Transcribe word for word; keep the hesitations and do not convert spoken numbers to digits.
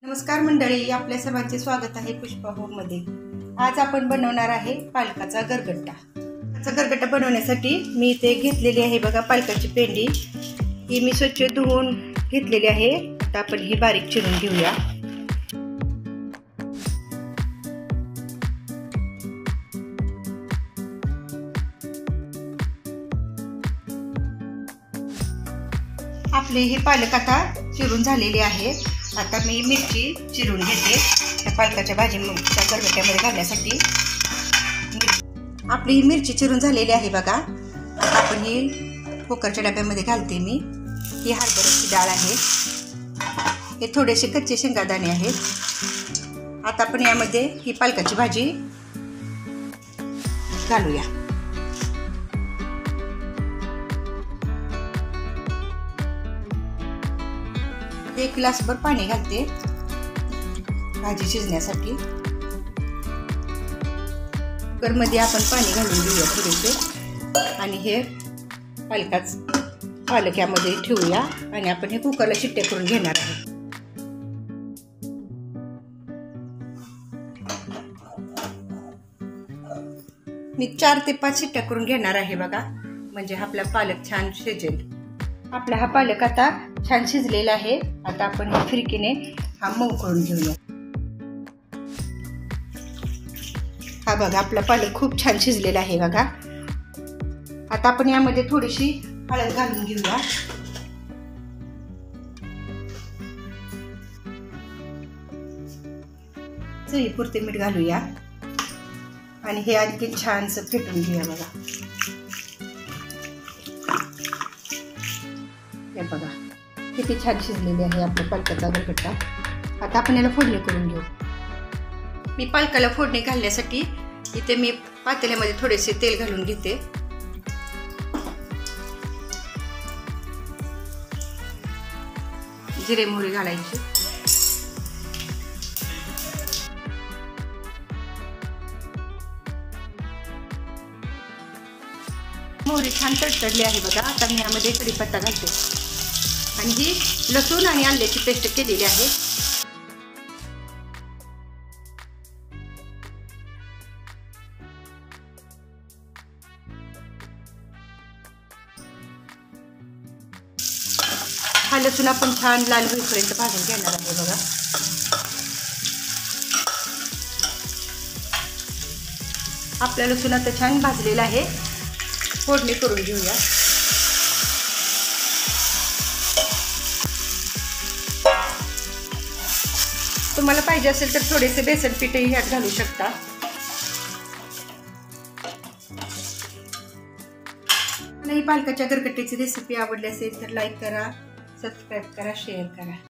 नमस्कार मंडळी, आपल्या सर्वांचे स्वागत आहे पुष्पा होम मध्ये। आज आपण बनवणार आहे पालकाचा गरगट्टा। त्याचा गरगट्टा बनवण्यासाठी मी इथे घेतलेली आहे बघा पालकाची पेंडी। ही मी स्वच्छ धुवून घेतलेली आहे। आता आपण ही बारीक चिरून घेऊया। आपले हे पालक आता चिरून झालेले आहे। आता मी मिरची चिरून घेते त्या पालकाच्या भाजीच्या गरगट्ट्यामध्ये घालण्यासाठी। आपली ही मिरची चिरून झालेली आहे बघा। आता आपण ही कुकरच्या डब्यामध्ये घालते मी। ही हरभऱ्याची डाळ आहे, हे थोडेसे कच्चे शेंगादाणे आहेत। आता आपण यामध्ये ही पालकाची भाजी घालूया। एक ग्लासभर पाणी घालते भाजी शिजण्यासाठी। कुकरमध्ये आपण पाणी घालून घेऊया थोडेसे आणि हे पालकाच पालक यामध्ये ठेवूया आणि आपण हे कुकरला शिट्ट्या करून घेणार आहोत। मी चार ते पाच शिट्ट्या करून घेणार आहे बघा, म्हणजे आपला पालक छान शिजेल। आपला हा पालक आता छान शिजलेला आहे। आता आपण हे फिरकीने हा मऊ करून घेऊया। हा बघा, आपला पालक खूप छान शिजलेला आहे बघा। आता आपण यामध्ये थोडीशी हळद घालून घेऊया। चवीपुरते मीठ घालूया आणि हे आणखी छानसं फेटून घेऊया बघा। हे बघा किती छान शिजलेले आहे आपला पालकाचा गरगट्टा। आता आपण याला फोडणी करून घेऊ। मी पालकाला फोडणी घालण्यासाठी इथे मी पातेल्यामध्ये थोडेसे तेल घालून घेते। जिरे मोहरी घालायची। मोहरी छान तडतडली आहे बघा। आता मी यामध्ये कढीपत्ता घालते आणि ही लसूण आणि आल्याची पेस्ट केलेली आहे। हा लसूण आपण छान लाल होईपर्यंत भाजून घेणार आहे बघा। आपला लसूण आता छान भाजलेला आहे। फोडणी करून घेऊया। तुम्हाला पाहिजे असेल तर थोडेसे बेसन पीठही ह्यात घालू शकता। मला ही पालकाच्या गरगट्ट्याची रेसिपी आवडली असेल तर लाईक करा, सबस्क्राईब करा, शेअर करा।